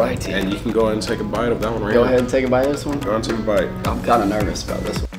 Alrighty. And you can go ahead and take a bite of that one right Go now. ahead and take a bite of this one. Go ahead and take a bite. I'm kind of nervous about this one.